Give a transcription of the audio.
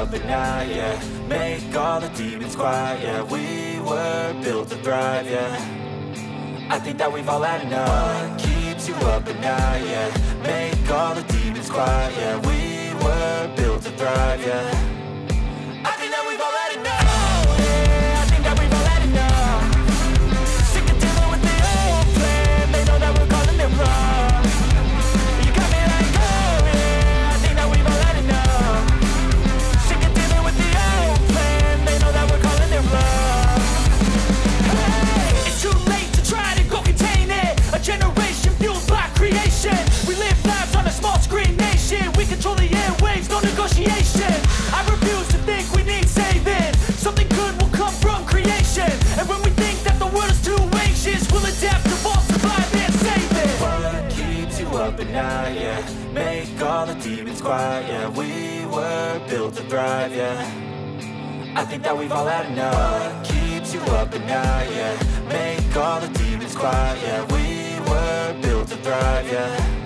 up at night, yeah. Make all the demons quiet, yeah. We were built to thrive, yeah. I think that we've all had enough. What keeps you up at night, yeah. Make all the demons quiet, yeah. We were built to thrive, yeah. I think that we've all had enough. Oh, yeah, I think that we've all had enough. Sick of dealing with the old plan. They know that we're calling it wrong. You got me like, oh yeah, I think that we've all had enough. Sick of dealing with the old plan. They know that we're calling it wrong. Hey, it's too late to try to go contain it. A generation fueled by creation. We live lives on a small screen nation. We control the airwaves, no negotiation. I refuse to think we need saving. Something good will come from creation. And when we think that the world is too anxious, we'll adapt, evolve, survive, and save it. What keeps you up at night, yeah. Make all the demons quiet, yeah. We were built to thrive, yeah. I think that we've all had enough. What keeps you up at night, yeah. Make all the demons quiet, yeah. We were built to thrive, yeah.